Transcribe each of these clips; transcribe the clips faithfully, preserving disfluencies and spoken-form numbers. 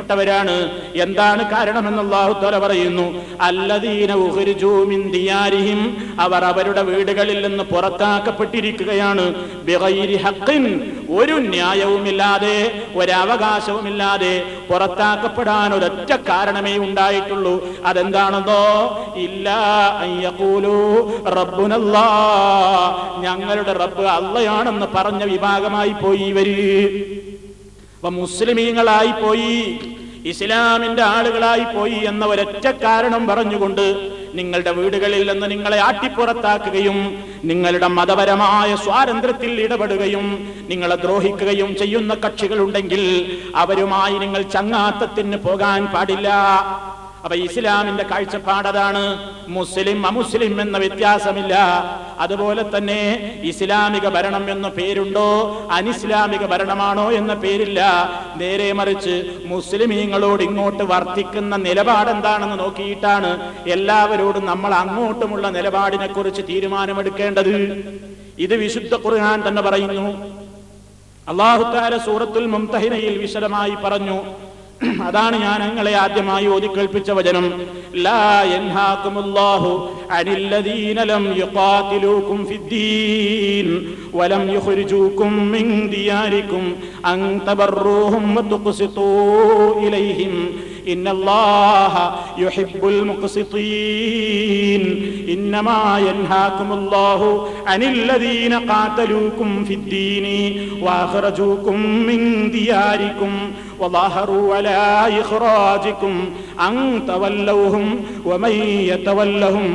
ശിക്ഷിക്കപ്പെട്ടവരാണ്. എന്താണ് കാരണമെന്ന് അല്ലാഹു തആല പറയുന്നു, അല്ലദീന ഉഖ്രിജൂ മിൻ ദിയാരിഹിം, അവർ അവരുടെ വീടുകളിൽ നിന്ന് പുറത്താക്കപ്പെട്ടിരിക്കുകയാണ്. ബിഗൈരി ഹഖ്ഖിൻ, ഒരു ന്യായവുമില്ലാതെ ഒരവകാശവുമില്ലാതെ പുറത്താക്കപ്പെടാൻ ഒരൊറ്റ കാരണമേ ഉണ്ടായിട്ടുള്ളൂ. അതെന്താണെന്നോ, ഇല്ലാ അൻ യഖൂലൂ റബ്ബുനല്ലാഹ്, ഞങ്ങളുടെ റബ്ബ് അല്ലാഹയാണെന്ന് പറഞ്ഞ വിഭാഗമായി പോയി ഇവര്. അപ്പൊ മുസ്ലിമീങ്ങളായി പോയി, ഇസ്ലാമിന്റെ ആളുകളായി പോയി എന്ന ഒരൊറ്റ കാരണം പറഞ്ഞുകൊണ്ട് നിങ്ങളുടെ വീടുകളിൽ നിന്ന് നിങ്ങളെ ആട്ടിപ്പുറത്താക്കുകയും നിങ്ങളുടെ മതപരമായ സ്വാതന്ത്ര്യത്തിൽ ഇടപെടുകയും നിങ്ങളെ ദ്രോഹിക്കുകയും ചെയ്യുന്ന കക്ഷികളുണ്ടെങ്കിൽ അവരുമായി നിങ്ങൾ ചങ്ങാത്തത്തിന് പോകാൻ പാടില്ല. അപ്പൊ ഇസ്ലാമിന്റെ കാഴ്ചപ്പാടതാണ്. മുസ്ലിം അമുസ്ലിം എന്ന വ്യത്യാസമില്ല. അതുപോലെ തന്നെ ഇസ്ലാമിക ഭരണം എന്ന പേരുണ്ടോ, അനിസ്ലാമിക ഭരണമാണോ എന്ന പേരില്ല. നേരെ മറിച്ച് മുസ്ലിമീങ്ങളോട് ഇങ്ങോട്ട് വർത്തിക്കുന്ന നിലപാടെന്താണെന്ന് നോക്കിയിട്ടാണ് എല്ലാവരോടും നമ്മൾ അങ്ങോട്ടുമുള്ള നിലപാടിനെ കുറിച്ച് തീരുമാനമെടുക്കേണ്ടത്. ഇത് വിശുദ്ധ ഖുർആൻ തന്നെ പറയുന്നു. അല്ലാഹു തആല സൂറത്തുൽ മുംതഹിനയിൽ വിശദമായി പറഞ്ഞു. അതാണ് ഞാൻ നിങ്ങളെ ആദ്യമായി ഓതി കേൾപ്പിച്ച വചനം. ലാ യൻഹാകുമുല്ലാഹു അനില്ലദീന ലം യുഖാതിലൂകും ഫിദ്ദീൻ വലം യുഖ്രിജൂകും മിൻ ദിയാരികും അൻ തബറൂഹും വതുഖ്സിതൂ ഇലൈഹിം ഇന്നല്ലാഹ യുഹിബ്ബുൽ മുഖ്സിതീൻ. ഇന്നമാ യൻഹാകുമുല്ലാഹു അനില്ലദീന ഖാതലൂകും ഫിദ്ദീനി വഅഖ്റജൂകും മിൻ ദിയാരികും وظاهروا على إخراجكم أن تولوهم ومن يتولهم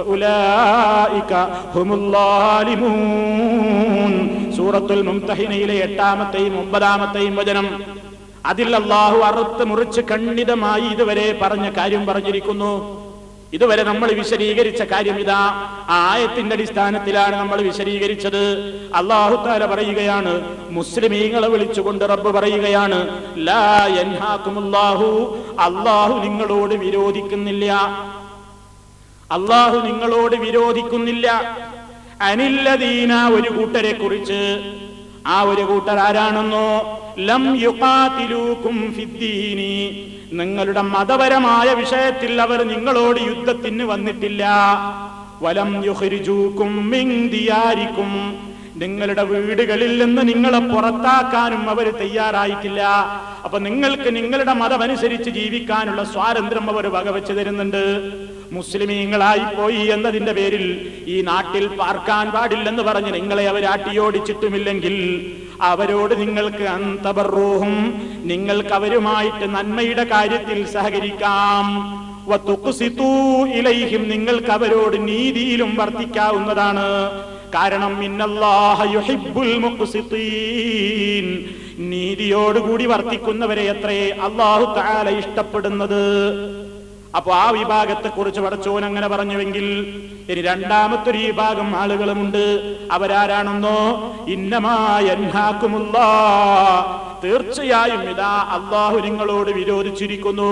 فأولئك هم الظالمون. സൂറത്തുൽ മുംതഹിനയിലെ എട്ടാമത്തെയും ഒമ്പതാമത്തെയും വചനം. അതിൽ അല്ലാഹു അറുത്ത് മുറിച്ച് ഖണ്ഡിതമായി ഇതുവരെ പറഞ്ഞ കാര്യം പറഞ്ഞിരിക്കുന്നു. ഇതുവരെ നമ്മൾ വിശദീകരിച്ച കാര്യം ഇതാ. ആ ആയത്തിന്റെ അടിസ്ഥാനത്തിലാണ് നമ്മൾ വിശദീകരിച്ചത്. അല്ലാഹു തആല പറയുകയാണ്, മുസ്ലിമീങ്ങളെ വിളിച്ചുകൊണ്ട് റബ്ബ് പറയുകയാണ്, ലാ യൻഹാകുമുല്ലാഹു, അല്ലാഹു നിങ്ങളോട് വിരോധിക്കുന്നില്ല, അല്ലാഹു നിങ്ങളോട് വിരോധിക്കുന്നില്ല. അനില്ലദീന, ഒരു കൂട്ടരെ കുറിച്ച്. ആ ഒരു കൂട്ടർ ആരാണെന്നോ, ലം യുഖാതിലൂകും ഫിദ്ദീനി, നിങ്ങളുടെ മതപരമായ വിഷയത്തിൽ അവർ നിങ്ങളോട് യുദ്ധത്തിന് വന്നിട്ടില്ല. വലം യുഖ്രിജൂകും മിൻ ദിയാരികും, നിങ്ങളുടെ വീടുകളിൽ നിന്ന് നിങ്ങളെ പുറത്താക്കാനും അവർ തയ്യാറായിട്ടില്ല. അപ്പൊ നിങ്ങൾക്ക് നിങ്ങളുടെ മതമനുസരിച്ച് ജീവിക്കാനുള്ള സ്വാതന്ത്ര്യം അവർ വകവെച്ചു തരുന്നുണ്ട്. മുസ്ലിമീങ്ങളായി പോയി എന്നതിന്റെ പേരിൽ ഈ നാട്ടിൽ പാർക്കാൻ പാടില്ലെന്ന് പറഞ്ഞ് നിങ്ങളെ അവർ ആട്ടിയോടിച്ചിട്ടുമില്ലെങ്കിൽ അവരോട് നിങ്ങൾക്ക് അന്തബറൂഹും, നിങ്ങൾക്ക് അവരുമായിട്ട് നന്മയുടെ കാര്യത്തിൽ സഹകരിക്കാം. വതുഖ്സിതൂ ഇലൈഹിം, നിങ്ങൾക്ക് അവരോട് നീതിയിലും വർത്തിക്കാവുന്നതാണ്. കാരണം ഇന്നല്ലാഹ യുഹിബ്ബുൽ മുഖ്സിതീൻ, നീതിയോടുകൂടി വർത്തിക്കുന്നവരെ അത്രേ അല്ലാഹു തആല ഇഷ്ടപ്പെടുന്നത്. അപ്പൊ ആ വിഭാഗത്തെ കുറിച്ച് പടച്ചോൻ അങ്ങനെ പറഞ്ഞുവെങ്കിൽ ഇനി രണ്ടാമത്തൊരു വിഭാഗം ആളുകളുമുണ്ട്. അവരാരാണെന്നോ, ഇന്നമാ യൻഹാകുമുല്ലാഹ്, തീർച്ചയായും ഇതാ അല്ലാഹു നിങ്ങളോട് വിരോധിച്ചിരിക്കുന്നു.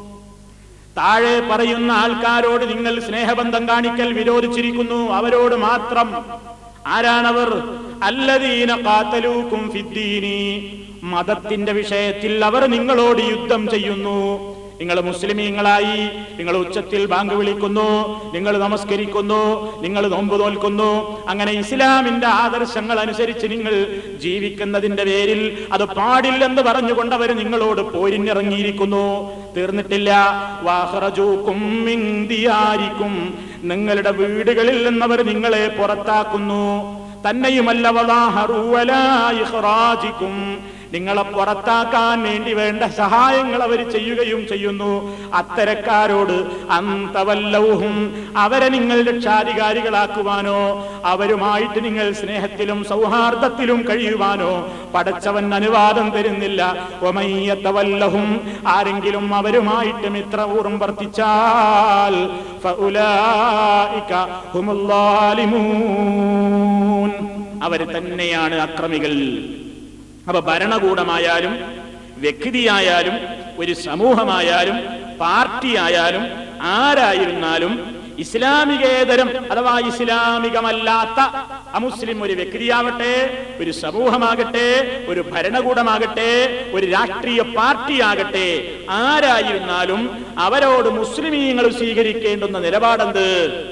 താഴെ പറയുന്ന ആൾക്കാരോട് നിങ്ങൾ സ്നേഹബന്ധം കാണിക്കൽ വിരോധിച്ചിരിക്കുന്നു, അവരോട് മാത്രം. ആരാണവർ? അല്ലദീന ഖാതലൂകും ഫിദ്ദീനി, മതത്തിന്റെ വിഷയത്തിൽ അവർ നിങ്ങളോട് യുദ്ധം ചെയ്യുന്നു. നിങ്ങൾ മുസ്ലിമീങ്ങളായി, നിങ്ങൾ ഉച്ചത്തിൽ ബാങ്ക് വിളിക്കുന്നു, നിങ്ങൾ നമസ്കരിക്കുന്നു, നിങ്ങൾ നോമ്പ് നോൽക്കുന്നു, അങ്ങനെ ഇസ്ലാമിന്റെ ആദർശങ്ങൾ അനുസരിച്ച് നിങ്ങൾ ജീവിക്കുന്നതിന്റെ പേരിൽ അത് പാടില്ലെന്ന് പറഞ്ഞുകൊണ്ട് അവർ നിങ്ങളോട് പോരിനിറങ്ങിയിരിക്കുന്നു. തീർന്നിട്ടില്ല. വഅഖ്റജൂകും മിൻ ദിയാരികും, നിങ്ങളുടെ വീടുകളിൽ നിന്നവർ നിങ്ങളെ പുറത്താക്കുന്നു. തന്നെയുമല്ല, വളാഹറൂ അലാ ഇഖ്റാജികും, നിങ്ങളെ പുറത്താക്കാൻ വേണ്ടി വേണ്ട സഹായങ്ങൾ അവർ ചെയ്യുകയും ചെയ്യുന്നു. അത്തരക്കാരോട് അന്തവല്ലൗഹും, അവരെ നിങ്ങൾ രക്ഷാധികാരികളാക്കുവാനോ അവരുമായിട്ട് നിങ്ങൾ സ്നേഹത്തിലും സൗഹാർദ്ദത്തിലും കഴിയുവാനോ പടച്ചവൻ അനുവാദം തരുന്നില്ല. വമയ്യതവല്ലഹും, ആരെങ്കിലും അവരുമായിട്ട് മിത്രപൂർവ്വം വർത്തിച്ചാൽ ഫഉലൈക ഹുമുൽ ളാലിമൂൻ, അവർ തന്നെയാണ് അക്രമികൾ. അപ്പൊ ഭരണകൂടമായാലും വ്യക്തിയായാലും ഒരു സമൂഹമായാലും പാർട്ടിയായാലും ആരായിരുന്നാലും ഇസ്ലാമികേതരം അഥവാ ഇസ്ലാമികമല്ലാത്ത അമുസ്ലിം ഒരു വ്യക്തിയാവട്ടെ, ഒരു സമൂഹമാകട്ടെ, ഒരു ഭരണകൂടമാകട്ടെ, ഒരു രാഷ്ട്രീയ പാർട്ടിയാകട്ടെ, ആരായിരുന്നാലും അവരോട് മുസ്ലിമീങ്ങൾ സ്വീകരിക്കേണ്ടുന്ന നിലപാടെന്ത്?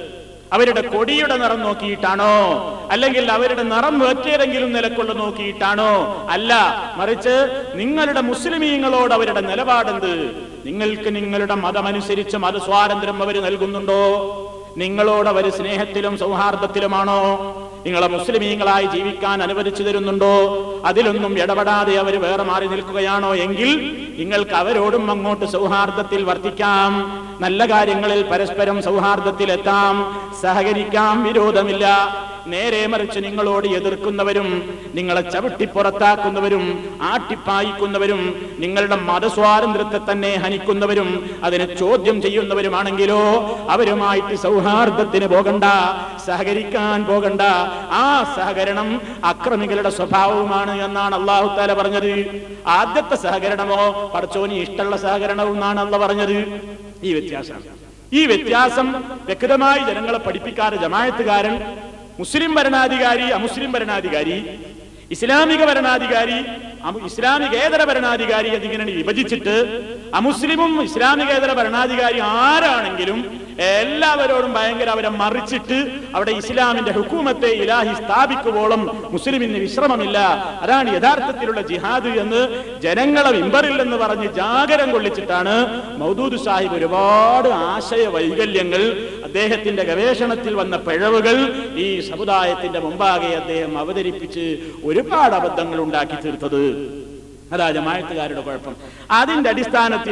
അവരുടെ കൊടിയുടെ നിറം നോക്കിയിട്ടാണോ, അല്ലെങ്കിൽ അവരുടെ നിറം മറ്റേതെങ്കിലും നിലക്കൊള്ള നോക്കിയിട്ടാണോ? അല്ല, മറിച്ച് നിങ്ങളുടെ മുസ്ലിമീങ്ങളോട് അവരുടെ നിലപാടെന്ത്? നിങ്ങൾക്ക് നിങ്ങളുടെ മതമനുസരിച്ച് മതസ്വാതന്ത്ര്യം അവർ നൽകുന്നുണ്ടോ? നിങ്ങളോട് അവർ സ്നേഹത്തിലും സൗഹാർദ്ദത്തിലുമാണോ? നിങ്ങളെ മുസ്ലിമീങ്ങളായി ജീവിക്കാൻ അനുവദിച്ചു തരുന്നുണ്ടോ? അതിലൊന്നും ഇടപെടാതെ അവർ വേറെ മാറി നിൽക്കുകയാണോ? എങ്കിൽ നിങ്ങൾക്ക് അവരോടും അങ്ങോട്ട് സൗഹാർദ്ദത്തിൽ വർത്തിക്കാം, നല്ല കാര്യങ്ങളിൽ പരസ്പരം സൗഹാർദ്ദത്തിൽ എത്താം, സഹകരിക്കാം, വിരോധമില്ല. നേരെ മറിച്ച് നിങ്ങളോട് എതിർക്കുന്നവരും നിങ്ങളെ ചവിട്ടിപ്പുറത്താക്കുന്നവരും ആട്ടിപ്പായിക്കുന്നവരും നിങ്ങളുടെ മതസ്വാതന്ത്ര്യത്തെ തന്നെ ഹനിക്കുന്നവരും അതിനെ ചോദ്യം ചെയ്യുന്നവരുമാണെങ്കിലോ അവരുമായിട്ട് സൗഹാർദ്ദത്തിന് പോകണ്ട, സഹകരിക്കാൻ പോകണ്ട. ആ സഹകരണം അക്രമികളുടെ സ്വഭാവവുമാണ് എന്നാണ് അല്ലാഹു തആല പറഞ്ഞത്. ആദ്യത്തെ സഹകരണമോ പടച്ചോന് ഇഷ്ടമുള്ള സഹകരണവും എന്നാണ് അല്ലാഹു പറഞ്ഞത്. ഈ വ്യത്യാസം ഈ വ്യത്യാസം വ്യക്തമായി ജനങ്ങളെ പഠിപ്പിക്കാതെ ജമാഅത്തുകാരൻ മുസ്ലിം ഭരണാധികാരി, അമുസ്ലിം ഭരണാധികാരി, ഇസ്ലാമിക ഭരണാധികാരി, ഇസ്ലാമികേതര ഭരണാധികാരി എന്നിങ്ങനെ വിഭജിച്ചിട്ട് അമുസ്ലിമും ഇസ്ലാമികേതര ഭരണാധികാരി ആരാണെങ്കിലും എല്ലാവരോടും ഭയങ്കര അവരെ മറിച്ചിട്ട് അവിടെ ഇസ്ലാമിന്റെ ഹുക്കൂമത്തെ ഇലാഹി സ്ഥാപിക്കുവോളം മുസ്ലിമിന് വിശ്രമമില്ല. അതാണ് യഥാർത്ഥത്തിലുള്ള ജിഹാദ് എന്ന് ജനങ്ങളെ മിമ്പറിൽ എന്ന് പറഞ്ഞ് ജാഗരം കൊള്ളിച്ചിട്ടാണ് മൗദൂദ് സാഹിബ് ഒരുപാട് ആശയ വൈകല്യങ്ങൾ, അദ്ദേഹത്തിന്റെ ഗവേഷണത്തിൽ വന്ന പിഴവുകൾ ഈ സമുദായത്തിന്റെ മുമ്പാകെ അദ്ദേഹം അവതരിപ്പിച്ച് ഒരുപാട് അബദ്ധങ്ങൾ ഉണ്ടാക്കി തീർത്തത്. അതാ ജമാഅത്തുകാരുടെ കുഴപ്പം. അതിന്റെ അടിസ്ഥാനത്തിൽ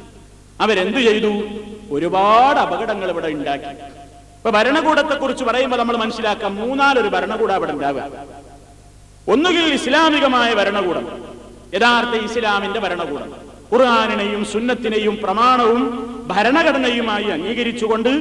അവരെന്തു ചെയ്തു? ഒരുപാട് അപകടങ്ങൾ ഇവിടെ ഉണ്ടാക്കി. ഇപ്പൊ ഭരണകൂടത്തെ കുറിച്ച് പറയുമ്പോൾ നമ്മൾ മനസ്സിലാക്കാം, മൂന്നാലൊരു ഭരണകൂടം അവിടെ ഉണ്ടാവുക. ഒന്നുകിൽ ഇസ്ലാമികമായ ഭരണകൂടം, യഥാർത്ഥ ഇസ്ലാമിന്റെ ഭരണകൂടം, ഖുർആനിനെയും സുന്നത്തിനെയും പ്രമാണവും ഭരണഘടനയുമായി അംഗീകരിച്ചുകൊണ്ട്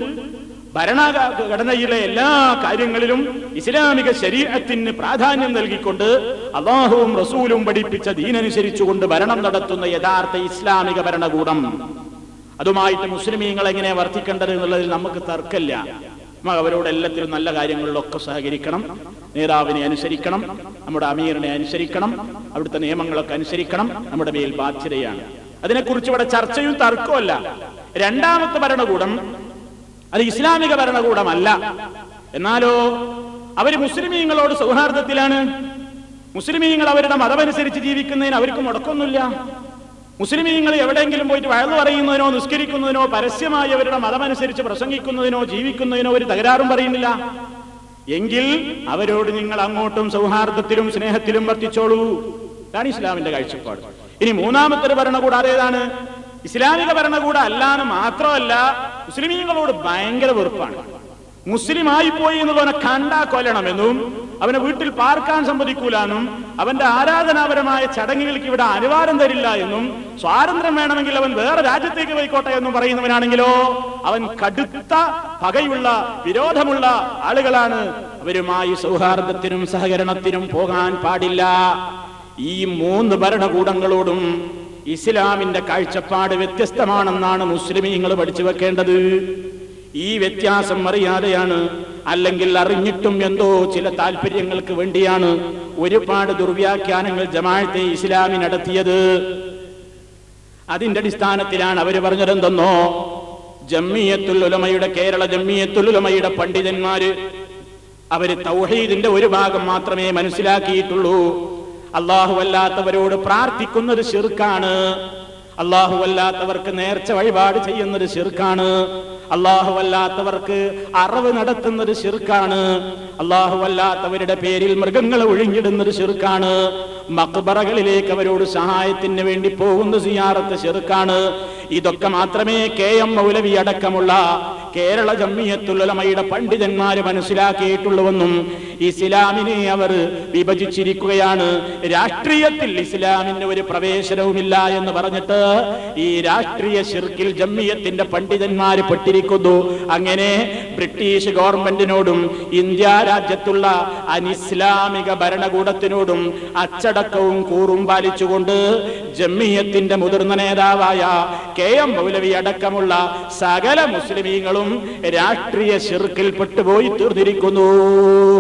ഭരണഘടനയിലെ എല്ലാ കാര്യങ്ങളിലും ഇസ്ലാമിക ശരീഅത്തിന് പ്രാധാന്യം നൽകിക്കൊണ്ട് അല്ലാഹുവും റസൂലും പഠിപ്പിച്ച ദീനനുസരിച്ചുകൊണ്ട് ഭരണം നടത്തുന്ന യഥാർത്ഥ ഇസ്ലാമിക ഭരണകൂടം. അതുമായിട്ട് മുസ്ലിമീങ്ങൾ എങ്ങനെ വർത്തിക്കേണ്ടത് എന്നുള്ളതിൽ നമുക്ക് തർക്കമില്ല. അവരോട് എല്ലാത്തിലും നല്ല കാര്യങ്ങളിലൊക്കെ സഹകരിക്കണം, നേതാവിനെ അനുസരിക്കണം, നമ്മുടെ അമീറിനെ അനുസരിക്കണം, അവിടുത്തെ നിയമങ്ങളൊക്കെ അനുസരിക്കണം, നമ്മുടെ മേൽ ബാധ്യതയാണ്. അതിനെക്കുറിച്ച് ഇവിടെ ചർച്ചയും തർക്കമല്ല. രണ്ടാമത്തെ ഭരണകൂടം അത് ഇസ്ലാമിക ഭരണകൂടമല്ല, എന്നാലോ അവര് മുസ്ലിമീങ്ങളോട് സൗഹാർദ്ദത്തിലാണ്. മുസ്ലിമീങ്ങൾ അവരുടെ മതമനുസരിച്ച് ജീവിക്കുന്നതിന് അവർക്ക് മുടക്കൊന്നുമില്ല. മുസ്ലിമീങ്ങൾ എവിടെയെങ്കിലും പോയിട്ട് വഴന്നു പറയുന്നതിനോ നിസ്കരിക്കുന്നതിനോ പരസ്യമായി അവരുടെ മതമനുസരിച്ച് പ്രസംഗിക്കുന്നതിനോ ജീവിക്കുന്നതിനോ ഒരു തകരാറും പറയുന്നില്ല. എങ്കിൽ അവരോട് നിങ്ങൾ അങ്ങോട്ടും സൗഹാർദ്ദത്തിലും സ്നേഹത്തിലും വർത്തിച്ചോളൂ. ഇതാണ് ഇസ്ലാമിന്റെ കാഴ്ചപ്പാട്. ഇനി മൂന്നാമത്തെ ഭരണകൂടം അതേതാണ്? ഇസ്ലാമിക ഭരണകൂടം അല്ലാന്ന് മാത്രമല്ല, മുസ്ലിമീങ്ങളോട് ഭയങ്കര വെറുപ്പാണ്. മുസ്ലിമായി പോയി എന്നുള്ളവനെ കണ്ടാ കൊല്ലണമെന്നും അവനെ വീട്ടിൽ പാർക്കാൻ സമ്മതിക്കൂലെന്നും അവന്റെ ആരാധനാപരമായ ചടങ്ങുകൾക്ക് ഇവിടെ അനുവാദം തരില്ല എന്നും സ്വാതന്ത്ര്യം വേണമെങ്കിൽ അവൻ വേറെ രാജ്യത്തേക്ക് പോയിക്കോട്ടെ എന്നും പറയുന്നവനാണെങ്കിലോ അവൻ കടുത്ത പകയുള്ള വിരോധമുള്ള ആളുകളാണ്. അവരുമായി സൗഹാർദ്ദത്തിനും സഹകരണത്തിനും പോകാൻ പാടില്ല. ഈ മൂന്ന് ഭരണകൂടങ്ങളോടും ഇസ്ലാമിന്റെ കാഴ്ചപ്പാട് വ്യത്യസ്തമാണെന്നാണ് മുസ്ലിമീങ്ങൾ പഠിച്ചു വെക്കേണ്ടത്. ഈ വ്യത്യാസം അറിയാതെയാണ്, അല്ലെങ്കിൽ അറിഞ്ഞിട്ടും എന്തോ ചില താല്പര്യങ്ങൾക്ക് വേണ്ടിയാണ് ഒരുപാട് ദുർവ്യാഖ്യാനങ്ങൾ ജമാഅത്തെ ഇസ്ലാമി നടത്തിയത്. അതിന്റെ അടിസ്ഥാനത്തിലാണ് അവർ പറഞ്ഞതെന്തെന്നോ, ജംഇയ്യത്തുൽ ഉലമയുടെ കേരള ജംഇയ്യത്തുൽ ഉലമയുടെ പണ്ഡിതന്മാര് അവര് തൗഹീദിന്റെ ഒരു ഭാഗം മാത്രമേ മനസ്സിലാക്കിയിട്ടുള്ളൂ. അല്ലാഹു അല്ലാത്തവരോട് പ്രാർത്ഥിക്കുന്നത് ശിർക്കാണ്, അല്ലാഹു അല്ലാത്തവർക്ക് നേർച്ച വഴിപാട് ചെയ്യുന്നത് ശിർക്കാണ്, അല്ലാഹു അല്ലാത്തവർക്ക് അറവ് നടത്തുന്നത് ശിർക്കാണ്, അല്ലാഹു അല്ലാത്തവരുടെ പേരിൽ മൃഗങ്ങളെ ഒഴിഞ്ഞിടുന്നത് ശിർക്കാണ്, മഖ്ബറകളിലേക്ക് അവരോട് സഹായത്തിന് വേണ്ടി പോകുന്ന സിയാറത്ത് ശിർക്കാണ്. ഇതൊക്കെ മാത്രമേ കെ എം മൗലവി അടക്കമുള്ള കേരള ജംഇയ്യത്തുൽ ഉലമയുടെ പണ്ഡിതന്മാര് മനസ്സിലാക്കിയിട്ടുള്ളൂവെന്നും ഇസ്ലാമിനെ അവർ വിഭജിച്ചിരിക്കുകയാണ്. രാഷ്ട്രീയത്തിൽ ഇസ്ലാമിന് ഒരു പ്രവേശനവുമില്ല എന്ന് പറഞ്ഞിട്ട് ഈ രാഷ്ട്രീയ ശിർക്കിൽ ജംഇയ്യത്തിന്റെ പണ്ഡിതന്മാര് പെട്ടിരിക്കുന്നു. അങ്ങനെ ബ്രിട്ടീഷ് ഗവൺമെന്റിനോടും ഇന്ത്യ രാജ്യത്തുള്ള അനിസ്ലാമിക ഭരണകൂടത്തിനോടും അച്ചടക്കവും കൂറും പാലിച്ചുകൊണ്ട് ജംഇയ്യത്തിന്റെ മുതിർന്ന നേതാവായ കെ എം മൗലവി അടക്കമുള്ള സകല മുസ്ലിമീങ്ങളും രാഷ്ട്രീയ ശിർക്കിൽ പെട്ടുപോയി തീർന്നിരിക്കുന്നു.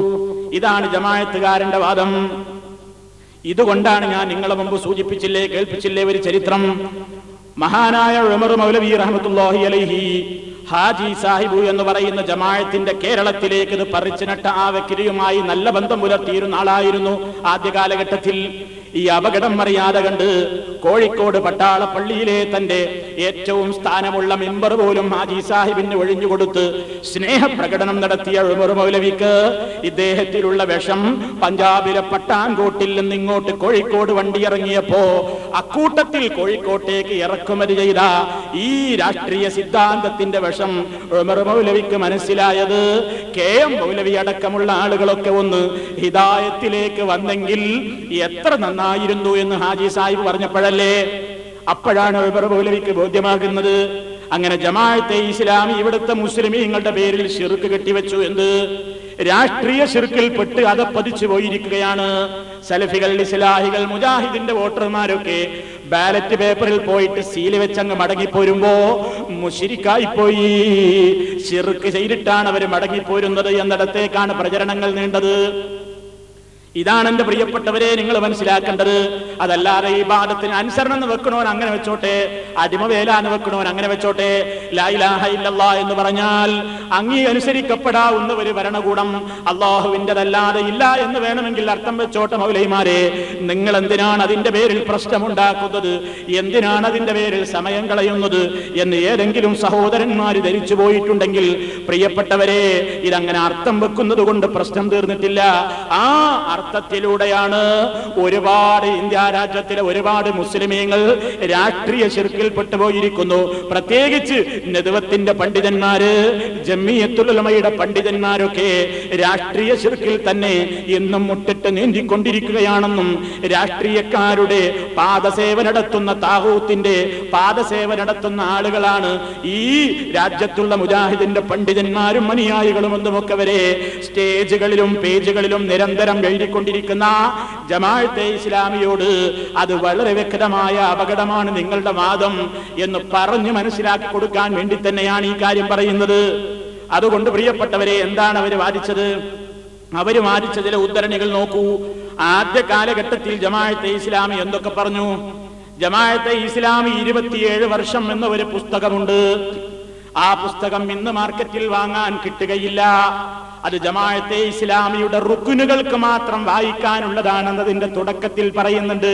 ഇതാണ് ജമാഅത്തുകാരന്റെ വാദം. ഇതുകൊണ്ടാണ് ഞാൻ നിങ്ങളെ മുമ്പ് സൂചിപ്പിച്ചില്ലേ, കേൾപ്പിച്ചില്ലേ ഒരു ചരിത്രം. മഹാനായ ഉമർ മൗലവി റഹ്മത്തുള്ളാഹി അലൈഹി ഹാജി സാഹിബു എന്ന് പറയുന്ന ജമാഅത്തിന്റെ കേരളത്തിലേക്ക് ഇത് പറിച്ചു നട്ട ആ വ്യക്തിയുമായി നല്ല ബന്ധം പുലർത്തിയിരുന്ന ആളായിരുന്നു ആദ്യ കാലഘട്ടത്തിൽ. ഈ അപകടം അറിയാതെ കണ്ട് കോഴിക്കോട് പട്ടാളപ്പള്ളിയിലെ തന്റെ ഏറ്റവും സ്ഥാനമുള്ള മെമ്പർ പോലും ഹാജി സാഹിബിന് ഒഴിഞ്ഞുകൊടുത്ത് സ്നേഹപ്രകടനം നടത്തിയ ഉമർ മൗലവിക്ക് ഇദ്ദേഹത്തിലുള്ള വിഷം പഞ്ചാബിലെ പട്ടാൻകോട്ടിൽ നിന്ന് ഇങ്ങോട്ട് കോഴിക്കോട് വണ്ടി ഇറങ്ങിയപ്പോ അക്കൂട്ടത്തിൽ കോഴിക്കോട്ടേക്ക് ഇറക്കുമതി ചെയ്ത ഈ രാഷ്ട്രീയ സിദ്ധാന്തത്തിന്റെ വിഷം ഉമർ മൗലവിക്ക് മനസ്സിലായത് കെ എം മൗലവി അടക്കമുള്ള ആളുകളൊക്കെ ഒന്ന് ഹിദായത്തിലേക്ക് വന്നെങ്കിൽ എത്ര നന്നായിരുന്നു എന്ന് ഹാജി സാഹിബ് പറഞ്ഞപ്പോഴല്ലേ. അപ്പോഴാണ് ഉമർ മൗലവിക്ക് ബോധ്യമാകുന്നത് അങ്ങനെ ജമാഅത്തെ ഇസ്ലാമി ഇവിടുത്തെ മുസ്ലിമീങ്ങളുടെ പേരിൽ ശിർക്ക് കെട്ടിവെച്ചു എന്ന് രാഷ്ട്രീയ ശിർക്കിൽ പെട്ട് അതപ്പതിച്ചു പോയിരിക്കുകയാണ്. സലഫികൾ, ഇസ്ലാഹികൾ, മുജാഹിദിന്റെ വോട്ടർമാരൊക്കെ ബാലറ്റ് പേപ്പറിൽ പോയിട്ട് സീല് വെച്ചങ്ങ് മടങ്ങിപ്പോരുമ്പോ മുശ്രിക്കായി പോയി, ശിർക്ക് ചെയ്തിട്ടാണ് അവർ മടങ്ങിപ്പോരുന്നത് എന്നിടത്തേക്കാണ് പ്രചരണങ്ങൾ നീണ്ടത്. ഇതാണ് എന്റെ പ്രിയപ്പെട്ടവരെ നിങ്ങൾ മനസ്സിലാക്കേണ്ടത്. അതല്ലാതെ ഈ ഇബാദത്തിന് അനുസരണം എന്ന് വെക്കണോൻ അങ്ങനെ വെച്ചോട്ടെ, അടിമവേല എന്ന് വെക്കണോൻ അങ്ങനെ വെച്ചോട്ടെ. ലാ ഇലാഹ ഇല്ലല്ലാഹ് എന്ന് പറഞ്ഞാൽ അങ്ങീ അനുസരിക്കപ്പെടാവുന്ന ഒരു ഭരണകൂടം അള്ളാഹുവിൻ്റെതല്ലാതെ ഇല്ല എന്ന് വേണമെങ്കിൽ അർത്ഥം വെച്ചോട്ടെ. മൗലൈമാരെ, നിങ്ങൾ എന്തിനാണ് അതിന്റെ പേരിൽ പ്രശ്നമുണ്ടാക്കുന്നത്, എന്തിനാണ് അതിന്റെ പേരിൽ സമയം കളയുന്നത് എന്ന് ഏതെങ്കിലും സഹോദരന്മാര് ധരിച്ചു പോയിട്ടുണ്ടെങ്കിൽ പ്രിയപ്പെട്ടവരെ, ഇതങ്ങനെ അർത്ഥം വെക്കുന്നത് കൊണ്ട് പ്രശ്നം തീർന്നിട്ടില്ല. ആ അർത്ഥത്തിലൂടെയാണ് ഒരുപാട് ഇന്ത്യ രാജ്യത്തിലെ ഒരുപാട് മുസ്ലിമീങ്ങൾ രാഷ്ട്രീയ ശിർക്കിൽ പെട്ടുപോയിരിക്കുന്നു. പ്രത്യേകിച്ച് നദവത്തിന്റെ പണ്ഡിതന്മാര്, ജമിയത്തുൽ ഉലമയുടെ പണ്ഡിതന്മാരൊക്കെ രാഷ്ട്രീയ ശിർക്കിൽ തന്നെ ഇന്നും മുട്ടിട്ട് നീന്തിക്കൊണ്ടിരിക്കുകയാണെന്നും രാഷ്ട്രീയക്കാരുടെ പാദസേവ നടത്തുന്ന താഹൂത്തിന്റെ പാദസേവ നടത്തുന്ന ആളുകളാണ് ഈ രാജ്യത്തുള്ള മുജാഹിദിന്റെ പണ്ഡിതന്മാരും അനുയായികളും എന്നുമൊക്കെ വരെ സ്റ്റേജുകളിലും പേജുകളിലും നിരന്തരം കൊണ്ടിരിക്കുന്ന ജമാഅത്തെ ഇസ്ലാമിയോട് അത് വളരെ വ്യക്തമായ അപകടമാണ് നിങ്ങളുടെ വാദം എന്ന് പറഞ്ഞ് മനസ്സിലാക്കി കൊടുക്കാൻ വേണ്ടി തന്നെയാണ് ഈ കാര്യം പറയുന്നത്. അതുകൊണ്ട് പ്രിയപ്പെട്ടവരെ, എന്താണ് അവർ വാദിച്ചത്? അവര് വാദിച്ച ചില ഉദ്ധരണികൾ നോക്കൂ. ആദ്യ കാലഘട്ടത്തിൽ ജമാഅത്തെ ഇസ്ലാമി എന്തൊക്കെ പറഞ്ഞു? ജമാഅത്തെ ഇസ്ലാമി ഇരുപത്തിയേഴ് വർഷം എന്ന ഒരു പുസ്തകമുണ്ട്. ആ പുസ്തകം ഇന്ന് മാർക്കറ്റിൽ വാങ്ങാൻ കിട്ടുകയില്ല. അത് ജമാഅത്തെ ഇസ്ലാമിയുടെ റുക്കുനുകൾക്ക് മാത്രം വായിക്കാനുള്ളതാണെന്നതിന്റെ തുടക്കത്തിൽ പറയുന്നുണ്ട്.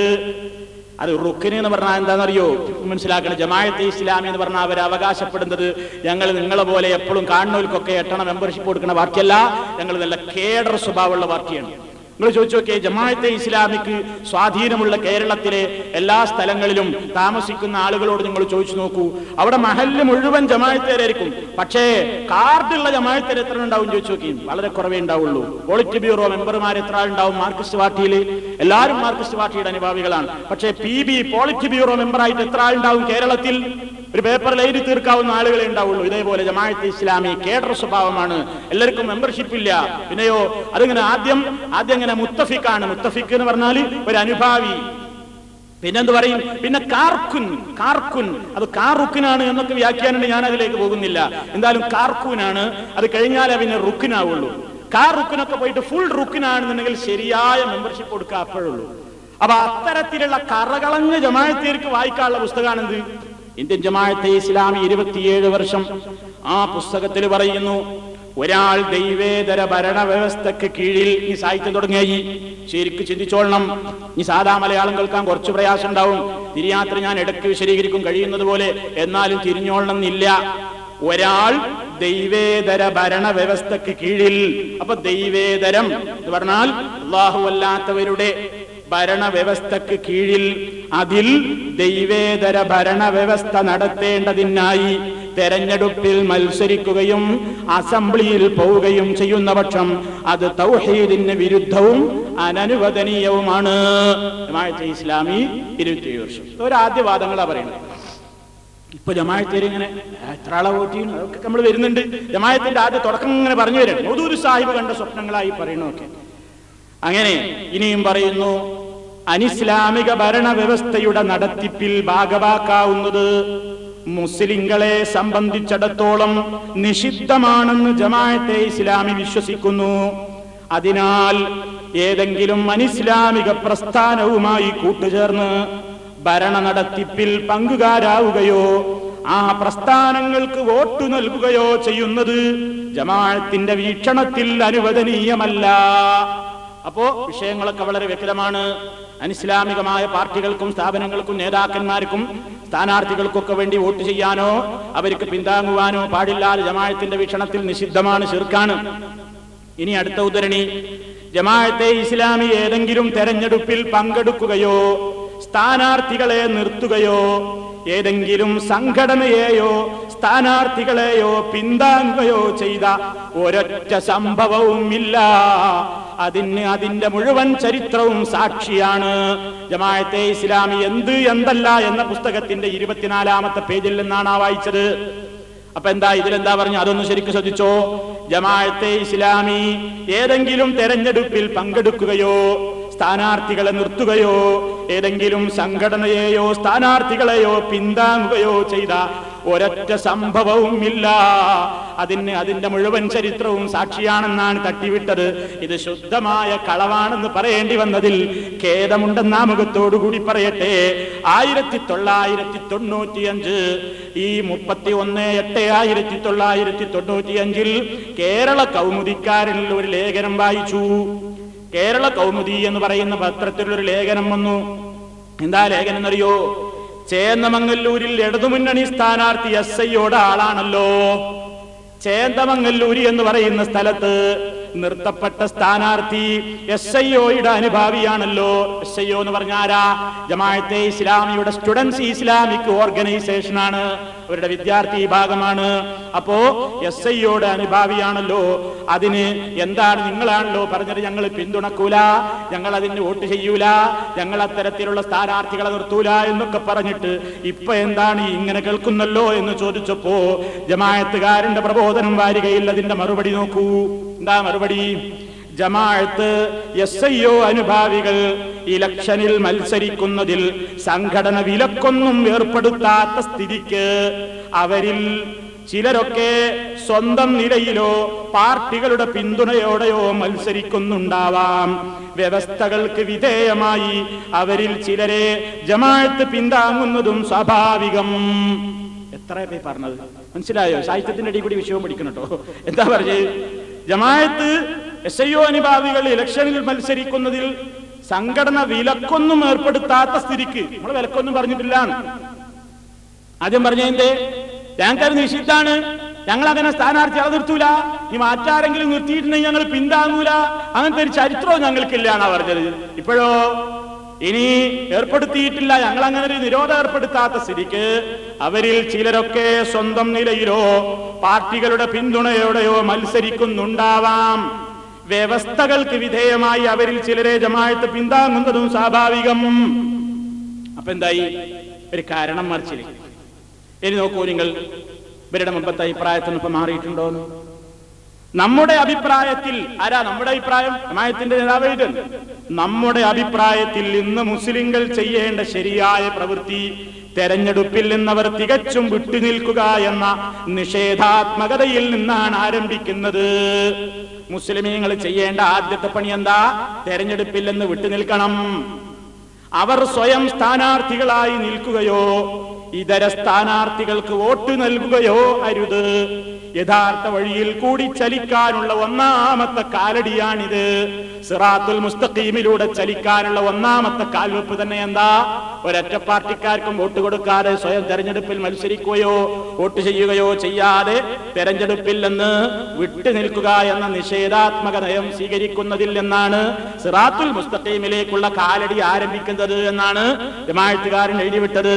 അത് റുക്കിന് എന്ന് പറഞ്ഞാൽ എന്താണെന്നറിയോ? മനസ്സിലാക്കണം. ജമാഅത്തെ ഇസ്ലാമി എന്ന് പറഞ്ഞാൽ അവർ അവകാശപ്പെടുന്നത് ഞങ്ങൾ നിങ്ങളെ പോലെ എപ്പോഴും കാണുന്നവർക്കൊക്കെ എട്ടണ മെമ്പർഷിപ്പ് കൊടുക്കുന്ന പാർട്ടിയല്ല, ഞങ്ങൾ നല്ല കേഡർ സ്വഭാവമുള്ള പാർട്ടിയാണ്. നിങ്ങൾ ചോദിച്ചു നോക്കിയേ, ജമാഅത്തെ ഇസ്ലാമിക്ക് സ്വാധീനമുള്ള കേരളത്തിലെ എല്ലാ സ്ഥലങ്ങളിലും താമസിക്കുന്ന ആളുകളോട് നിങ്ങൾ ചോദിച്ചു നോക്കൂ. അവിടെ മഹല്ല് മുഴുവൻ ജമാഅത്തേരായിരിക്കും. പക്ഷേ കാർഡുള്ള ജമാഅത്തേർ എത്ര ഉണ്ടാവും ചോദിച്ചു നോക്കി? വളരെ കുറവേ ഉണ്ടാവുള്ളൂ. പോളിറ്റ് ബ്യൂറോ മെമ്പർമാർ എത്ര ഉണ്ടാവും മാർക്സിസ്റ്റ് പാർട്ടിയിൽ? എല്ലാവരും മാർക്സിസ്റ്റ് പാർട്ടിയുടെ അനുഭാവികളാണ്. പക്ഷേ പി ബി പോളിറ്റ് ബ്യൂറോ മെമ്പറായിട്ട് എത്ര ആളുണ്ടാവും കേരളത്തിൽ? ഒരു പേപ്പറിൽ എഴുതി തീർക്കാവുന്ന ആളുകളെ ഉണ്ടാവുള്ളൂ. ഇതേപോലെ ജമാഅത്തെ ഇസ്ലാമി കേഡർ സ്വഭാവമാണ്, എല്ലാവർക്കും മെമ്പർഷിപ്പ് ഇല്ല. പിന്നെയോ അതിങ്ങനെ ആദ്യം ആദ്യം ഇങ്ങനെ മുത്തഫിക്കാണ്. മുത്തഫിക്ക് എന്ന് പറഞ്ഞാൽ ഒരു അനുഭാവി. പിന്നെന്ത് പറയും? പിന്നെ കാർക്കുൻ. കാർക്കുൻ അത് കാറുക്കിനാണ് എന്നൊക്കെ വ്യാഖ്യാനം, ഞാൻ അതിലേക്ക് പോകുന്നില്ല. എന്തായാലും കാർക്കൂനാണ്. അത് കഴിഞ്ഞാലേ പിന്നെ റുക്കിനാവുള്ളൂ. കാർ റുക്കിനൊക്കെ പോയിട്ട് ഫുൾ റുക്കിനാണെന്നുണ്ടെങ്കിൽ ശരിയായ മെമ്പർഷിപ്പ് കൊടുക്കുക അപ്പോഴുള്ളൂ. അപ്പൊ അത്തരത്തിലുള്ള കറകളഞ്ഞ ജമാഅത്തേർക്ക് വായിക്കാനുള്ള പുസ്തകമാണെന്ത്? ഇന്ത്യൻ ജമാഅത്തെ ഇസ്ലാമി ഇരുപത്തിയേഴ് വർഷം. ആ പുസ്തകത്തിൽ പറയുന്നു, ഒരാൾ ദൈവേതര ഭരണ വ്യവസ്ഥക്ക് കീഴിൽ ഈ സാഹിത്യം തുടങ്ങിയായി. ശരിക്ക് ചിന്തിച്ചോളണം. ഈ സാധാ മലയാളം കേൾക്കാൻ കുറച്ച് പ്രയാസം ഉണ്ടാവും. തിരിയാത്ര ഞാൻ ഇടയ്ക്ക് വിശദീകരിക്കും കഴിയുന്നത് പോലെ, എന്നാലും തിരിഞ്ഞോളണം എന്നില്ല. ഒരാൾ ദൈവേതര ഭരണ വ്യവസ്ഥക്ക് കീഴിൽ. അപ്പൊ ദൈവേതരം എന്ന് പറഞ്ഞാൽ അല്ലാഹു അല്ലാത്തവരുടെ ഭരണവ്യവസ്ഥക്ക് കീഴിൽ, അതിൽ ദൈവേതര ഭരണവ്യവസ്ഥ നടത്തേണ്ടതിനായി തെരഞ്ഞെടുപ്പിൽ മത്സരിക്കുകയും അസംബ്ലിയിൽ പോവുകയും ചെയ്യുന്ന പക്ഷം അത് തൗഹീദിന് വിരുദ്ധവും അനനുവദനീയവുമാണ്. ജമാഅത്തെ ഇസ്ലാമി ഇരുപത്തിയേഴ് വർഷം. ഒരാദ്യവാദങ്ങളാ പറയുന്നത്. ഇപ്പൊ ജമാഅത്തേര് ഇങ്ങനെ എത്ര ആളെ വോട്ട് ചെയ്യുന്നു അതൊക്കെ നമ്മൾ വരുന്നുണ്ട്. ജമാഅത്തിന്റെ ആദ്യ തുടക്കം ഇങ്ങനെ പറഞ്ഞു വരണം. മൗദൂദ് സാഹിബ് കണ്ട സ്വപ്നങ്ങളായി പറയണമൊക്കെ. അങ്ങനെ ഇനിയും പറയുന്നു, അനിസ്ലാമിക ഭരണ വ്യവസ്ഥയുടെ നടത്തിപ്പിൽ ഭാഗവാക്കാവുന്നത് മുസ്ലിങ്ങളെ സംബന്ധിച്ചിടത്തോളം നിഷിദ്ധമാണെന്ന് ജമാഅത്തെ ഇസ്ലാമി വിശ്വസിക്കുന്നു. അതിനാൽ ഏതെങ്കിലും അനിസ്ലാമിക പ്രസ്ഥാനവുമായി കൂട്ടുചേർന്ന് ഭരണ നടത്തിപ്പിൽ പങ്കുകാരാവുകയോ ആ പ്രസ്ഥാനങ്ങൾക്ക് വോട്ട് നൽകുകയോ ചെയ്യുന്നത് ജമാഅത്തിന്റെ വീക്ഷണത്തിൽ അനുവദനീയമല്ല. അപ്പോ വിഷയങ്ങളൊക്കെ വളരെ വ്യക്തമാണ്. അനിസ്ലാമികമായ പാർട്ടികൾക്കും സ്ഥാപനങ്ങൾക്കും നേതാക്കന്മാർക്കും സ്ഥാനാർത്ഥികൾക്കൊക്കെ വേണ്ടി വോട്ട് ചെയ്യാനോ അവർക്ക് പിന്താങ്ങുവാനോ പാടില്ലാതെ ജമാഅത്തിന്റെ വീക്ഷണത്തിൽ നിഷിദ്ധമാണ്, ശിർക്കാണ്. ഇനി അടുത്ത ഉദ്ധരണി, ജമാഅത്തെ ഇസ്ലാമി ഏതെങ്കിലും തെരഞ്ഞെടുപ്പിൽ പങ്കെടുക്കുകയോ സ്ഥാനാർത്ഥികളെ നിർത്തുകയോ ഏതെങ്കിലും സംഘടനയെയോ സ്ഥാനാർത്ഥികളെയോ പിന്താങ്ങുകയോ ചെയ്ത ഒരൊറ്റ സംഭവവും ഇല്ല. അതിന് അതിന്റെ മുഴുവൻ ചരിത്രവും സാക്ഷിയാണ്. ജമാഅത്തെ ഇസ്ലാമി എന്ത് എന്തല്ല എന്ന പുസ്തകത്തിന്റെ ഇരുപത്തിനാലാമത്തെ പേജിൽ നിന്നാണ് ആ വായിച്ചത്. അപ്പൊ എന്താ ഇതിലെന്താ പറഞ്ഞു? അതൊന്ന് ശരിക്കും ശ്രദ്ധിച്ചോ. ജമാഅത്തെ ഇസ്ലാമി ഏതെങ്കിലും തെരഞ്ഞെടുപ്പിൽ പങ്കെടുക്കുകയോ സ്ഥാനാർത്ഥികളെ നിർത്തുകയോ ഏതെങ്കിലും സംഘടനയെയോ സ്ഥാനാർത്ഥികളെയോ പിന്താങ്ങുകയോ ചെയ്ത ഒരൊറ്റ സംഭവവും ഇല്ല. അതിന് അതിന്റെ മുഴുവൻ ചരിത്രവും സാക്ഷിയാണെന്നാണ് തട്ടിവിട്ടത്. ഇത് ശുദ്ധമായ കളവാണെന്ന് പറയേണ്ടി വന്നതിൽ ഖേദമുണ്ടെന്ന മുഖത്തോടുകൂടി പറയട്ടെ. ആയിരത്തി തൊള്ളായിരത്തി തൊണ്ണൂറ്റി അഞ്ച് ഈ മുപ്പത്തി ഒന്ന് എട്ട് ആയിരത്തി തൊള്ളായിരത്തി തൊണ്ണൂറ്റി അഞ്ചിൽ കേരള കൗമുദിക്കാരനിൽ ഒരു ലേഖനം വായിച്ചു. കേരള കൗമുദി എന്ന് പറയുന്ന പത്രത്തിലൊരു ലേഖനം വന്നു. എന്താ ലേഖനം എന്നറിയോ? ചേന്ദമംഗല്ലൂരിൽ ഇടതുമുന്നണി സ്ഥാനാർത്ഥി എസ് ഐയോടെ ആളാണല്ലോ. ചേന്ദമംഗല്ലൂരി എന്ന് പറയുന്ന സ്ഥലത്ത് നിർത്തപ്പെട്ട സ്ഥാനാർത്ഥി എസ് ഐ ഒയുടെ അനുഭാവിയാണല്ലോ. എസ് ഐ ഒ എന്ന് പറഞ്ഞാരാ? ജമാഅത്തെ ഇസ്ലാമിയുടെ സ്റ്റുഡൻസ് ഇസ്ലാമിക് ഓർഗനൈസേഷൻ ആണ്, അവരുടെ വിദ്യാർത്ഥി വിഭാഗമാണ്. അപ്പോ എസ് ഐ ഒയുടെ അനുഭാവിയാണല്ലോ. അതിന് എന്താണ്? നിങ്ങളാണല്ലോ പറഞ്ഞത് ഞങ്ങൾ പിന്തുണക്കൂല, ഞങ്ങൾ അതിന് വോട്ട് ചെയ്യൂല, ഞങ്ങൾ അത്തരത്തിലുള്ള സ്ഥാനാർത്ഥികളെ നിർത്തൂല എന്നൊക്കെ പറഞ്ഞിട്ട് ഇപ്പൊ എന്താണ് ഇങ്ങനെ കേൾക്കുന്നല്ലോ എന്ന് ചോദിച്ചപ്പോ ജമാഅത്തുകാരന്റെ പ്രബോധനം വാരികയിൽ അതിന്റെ മറുപടി നോക്കൂ. എന്താ മറുപടി? ജമാഅത്ത് എസ് ഐ ഒ അനുഭാവികൾ ഇലക്ഷനിൽ മത്സരിക്കുന്നതിൽ സംഘടന വിലക്കൊന്നും ഏർപ്പെടുത്താത്ത സ്ഥിതിക്ക് അവരിൽ ചിലരൊക്കെ സ്വന്തം നിലയിലോ പാർട്ടികളുടെ പിന്തുണയോടെയോ മത്സരിക്കുന്നുണ്ടാവാം. വ്യവസ്ഥകൾക്ക് വിധേയമായി അവരിൽ ചിലരെ ജമാഅത്ത് പിന്താങ്ങുന്നതും സ്വാഭാവികം. എത്ര പേര് പറഞ്ഞത് മനസ്സിലായോ? സാഹിത്യത്തിന്റെ അടി കൂടി വിഷയവും പഠിക്കണം കേട്ടോ. എന്താ പറഞ്ഞത്? ജമാഅത്ത് എസ് ഐ ഒ അനുഭാവികൾ ഇലക്ഷനിൽ മത്സരിക്കുന്നതിൽ സംഘടന വിലക്കൊന്നും ഏർപ്പെടുത്താത്ത സ്ഥിതിക്ക്, നമ്മൾ വിലക്കൊന്നും പറഞ്ഞിട്ടില്ല. ആദ്യം പറഞ്ഞതിന്റെ ഞങ്ങൾക്ക് നിഷിദ്ധാണ്, ഞങ്ങൾ അങ്ങനെ സ്ഥാനാർത്ഥികളെ നിർത്തൂല, ഈ മാറ്റാരെങ്കിലും നിർത്തിയിട്ടുണ്ടെങ്കിൽ ഞങ്ങൾ പിന്താങ്ങൂല, അങ്ങനത്തെ ഒരു ചരിത്രവും ഞങ്ങൾക്കില്ല എന്നാ പറഞ്ഞത്. ഇപ്പോഴോ ഇനി ഏർപ്പെടുത്തിയിട്ടില്ല, ഞങ്ങൾ അങ്ങനെ ഒരു നിരോധനം ഏർപ്പെടുത്താത്ത സ്ഥിതിക്ക് അവരിൽ ചിലരൊക്കെ സ്വന്തം നിലയിലോ പാർട്ടികളുടെ പിന്തുണയോടെയോ മത്സരിക്കുന്നുണ്ടാവാം. വ്യവസ്ഥകൾക്ക് വിധേയമായി അവരിൽ ചിലരെ ജമാഅത്ത് പിന്താങ്ങുന്നതും സ്വാഭാവികം. അപ്പൊ എന്തായി? ഒരു കാരണം മറിച്ചില്ല. ഇനി നോക്കൂ നിങ്ങൾ, ഇവരുടെ മുമ്പത്തെ അഭിപ്രായത്തിന് ഇപ്പൊ മാറിയിട്ടുണ്ടോന്ന്? നമ്മുടെ അഭിപ്രായത്തിൽ ആരാ? നമ്മുടെ അഭിപ്രായം ജമാഅത്തിന്റെ നേതാവ് എഴുതുന്നു. നമ്മുടെ അഭിപ്രായത്തിൽ ഇന്ന് മുസ്ലിങ്ങൾ ചെയ്യേണ്ട ശരിയായ പ്രവൃത്തി തെരഞ്ഞെടുപ്പിൽ നിന്നവർ തികച്ചും വിട്ടുനിൽക്കുക എന്ന നിഷേധാത്മകതയിൽ നിന്നാണ് ആരംഭിക്കുന്നത്. മുസ്ലിമീങ്ങൾ ചെയ്യേണ്ട ആദ്യത്തെ പണി എന്താ? തെരഞ്ഞെടുപ്പിൽ നിന്ന് വിട്ടുനിൽക്കണം. അവർ സ്വയം സ്ഥാനാർത്ഥികളായി നിൽക്കുകയോ ഇതര സ്ഥാനാർത്ഥികൾക്ക് വോട്ട് നൽകുകയോ അരുത്. യഥാർത്ഥ വഴിയിൽ കൂടി ചലിക്കാനുള്ള ഒന്നാമത്തെ കാലടിയാണിത്. സിറാത്തുൽ മുസ്തഖീമിലൂടെ ചലിക്കാനുള്ള ഒന്നാമത്തെ കാൽവെപ്പ് തന്നെ എന്താ? ഒരൊറ്റ പാർട്ടിക്കാർക്കും വോട്ട് കൊടുക്കാതെ സ്വയം തെരഞ്ഞെടുപ്പിൽ മത്സരിക്കുകയോ വോട്ട് ചെയ്യുകയോ ചെയ്യാതെ തെരഞ്ഞെടുപ്പിൽ നിന്ന് വിട്ടു നിൽക്കുക എന്ന നിഷേധാത്മക നയം സ്വീകരിക്കുന്നതിൽ നിന്നാണ് സിറാത്തുൽ മുസ്തഖീമിലേക്കുള്ള കാലടി ആരംഭിക്കുന്നത് എന്നാണ് ജമാഅത്തുകാരൻ എഴുതിവിട്ടത്.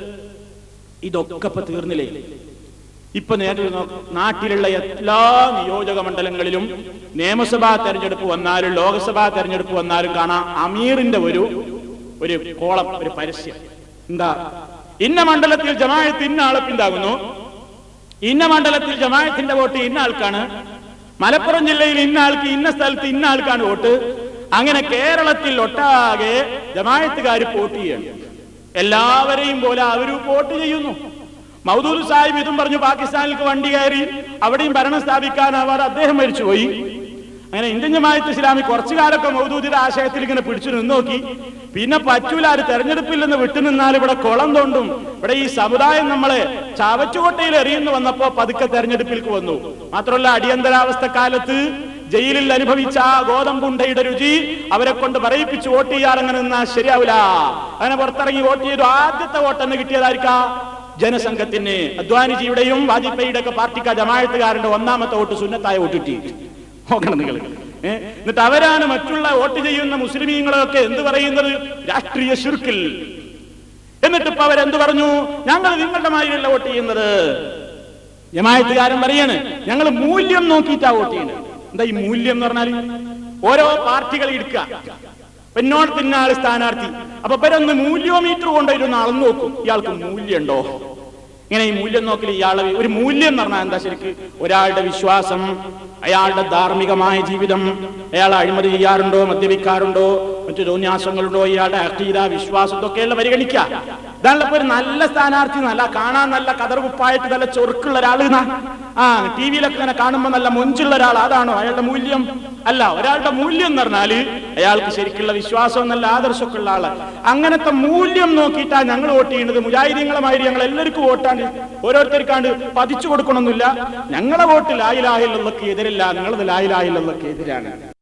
ഇതൊക്കെ ഇപ്പൊ തീർന്നില്ലേ? ഇപ്പൊ നേരിൽ നാട്ടിലുള്ള എല്ലാ നിയോജക മണ്ഡലങ്ങളിലും നിയമസഭാ തെരഞ്ഞെടുപ്പ് വന്നാലും ലോക്സഭാ തെരഞ്ഞെടുപ്പ് വന്നാലും കാണാം അമീറിന്റെ ഒരു ഒരു കോളം, ഒരു പരസ്യം. എന്താ? ഇന്ന മണ്ഡലത്തിൽ ജമാഅത്ത് ഇന്ന ആളെ പിന്താകുന്നു, ഇന്ന മണ്ഡലത്തിൽ ജമാഅത്തിന്റെ വോട്ട് ഇന്ന ആൾക്കാണ്, മലപ്പുറം ജില്ലയിൽ ഇന്ന ആൾക്ക് ഇന്ന സ്ഥലത്ത് ഇന്ന ആൾക്കാണ് വോട്ട്. അങ്ങനെ കേരളത്തിൽ ഒട്ടാകെ ജമാഅത്തുകാർ വോട്ട് ചെയ്യണം. എല്ലാവരെയും പോലെ അവരും വോട്ട് ചെയ്യുന്നു. മൗദൂദ് സാഹിബ് ഇതും പറഞ്ഞു പാകിസ്ഥാനിലേക്ക് വണ്ടി കയറി, അവിടെയും ഭരണം സ്ഥാപിക്കാനാവാതെ അദ്ദേഹം മരിച്ചുപോയി. അങ്ങനെ ഇന്ത്യൻ ജമാഅത്ത് ഇസ്ലാമി കുറച്ചു കാലമൊക്കെ മൗദൂദിയുടെ ആശയത്തിൽ ഇങ്ങനെ പിടിച്ചു നിന്ന് നോക്കി. പിന്നെ പറ്റൂല, ഒരു തെരഞ്ഞെടുപ്പിൽ നിന്ന് വിട്ടുനിന്നാൽ ഇവിടെ കുളം തോണ്ടും, ഇവിടെ ഈ സമുദായം നമ്മളെ ചാവച്ചുകോട്ടയിൽ എറിയുന്നു വന്നപ്പോ പതുക്കെ തെരഞ്ഞെടുപ്പിലേക്ക് വന്നു. മാത്രമല്ല അടിയന്തരാവസ്ഥ കാലത്ത് ജയിലിൽ അനുഭവിച്ച ആ ഗോതമ്പുണ്ടയുടെ രുചി അവരെ കൊണ്ട് പറയിപ്പിച്ച് വോട്ട് ചെയ്യാൻ അങ്ങനെ നിന്നാ ശരിയാവില്ല. അങ്ങനെ പുറത്തിറങ്ങി വോട്ട് ചെയ്തു. ആദ്യത്തെ വോട്ടെന്ന് കിട്ടിയതായിരിക്കാം ജനസംഘത്തിന്. അദ്വാനിജിയുടെയും വാജ്പേയിയുടെ ഒക്കെ പാർട്ടിക്കാർ ജമാഅത്തുകാരന്റെ ഒന്നാമത്തെ വോട്ട് സുന്നത്തായ വോട്ട് കിട്ടി. നോക്കണം നിങ്ങൾ. ഏഹ് എന്നിട്ട് അവരാണ് മറ്റുള്ള വോട്ട് ചെയ്യുന്ന മുസ്ലിമീങ്ങളൊക്കെ എന്ത് പറയുന്നത്? രാഷ്ട്രീയ ശിർക്കിൽ. എന്നിട്ട് ഇപ്പൊ അവരെന്ത് പറഞ്ഞു? ഞങ്ങൾ നിങ്ങളുടെ മാതിരിയല്ല വോട്ട് ചെയ്യുന്നത്. ജമാഅത്തുകാരൻ പറയാണ് ഞങ്ങൾ മൂല്യം നോക്കിയിട്ടാ വോട്ട് ചെയ്യുന്നത്. എന്താ ഈ മൂല്യം എന്ന് പറഞ്ഞാൽ? ഓരോ പാർട്ടികൾ എടുക്കുക, പിന്നോട്ട് പിന്നാള് സ്ഥാനാർത്ഥി, അപ്പൊ ഇവരൊന്ന് മൂല്യോമീറ്റർ കൊണ്ടുവരുന്ന ആളെന്ന് നോക്കും, ഇയാൾക്ക് മൂല്യം ഉണ്ടോ? ഇങ്ങനെ ഈ മൂല്യം നോക്കൽ ഇയാള് ഒരു മൂല്യം എന്ന് പറഞ്ഞാൽ എന്താ? ശരിക്ക് ഒരാളുടെ വിശ്വാസം, അയാളുടെ ധാർമ്മികമായ ജീവിതം, അയാൾ അഴിമതി ചെയ്യാറുണ്ടോ, മദ്യപിക്കാറുണ്ടോ, മറ്റു തോന്നിയാസങ്ങളുണ്ടോ, ഇയാളുടെ അഖീദ വിശ്വാസം ഇതൊക്കെയുള്ള പരിഗണിക്കുക. ഇതാണല്ലോ ഇപ്പൊ ഒരു നല്ല സ്ഥാനാർത്ഥി, നല്ല കാണാൻ നല്ല കതർകുപ്പായിട്ട് നല്ല ചൊറുക്കുള്ള ഒരാൾ. ആ ടി വിയിലൊക്കെ ഇങ്ങനെ കാണുമ്പോൾ നല്ല മൊഞ്ചുള്ള ഒരാൾ, അതാണോ അയാളുടെ മൂല്യം? അല്ല. ഒരാളുടെ മൂല്യം എന്ന് പറഞ്ഞാല് അയാൾക്ക് ശരിക്കുള്ള വിശ്വാസം നല്ല ആദർശമൊക്കെ ഉള്ള ആള്. അങ്ങനത്തെ മൂല്യം നോക്കിയിട്ടാ ഞങ്ങൾ വോട്ട് ചെയ്യുന്നത്. മുജാഹിദീങ്ങളുമായി ഞങ്ങൾ എല്ലാവർക്കും വോട്ടാണ്ട് ഓരോരുത്തർക്കാണ്ട് പതിച്ചു കൊടുക്കണമെന്നില്ല. ഞങ്ങളെ വോട്ട് ലാ ഇലാഹ ഇല്ലല്ലാഹ്ക്ക് എതിരല്ല, നിങ്ങളത് ലാ ഇലാഹ ഇല്ലല്ലാഹ്ക്ക് എതിരാണ്.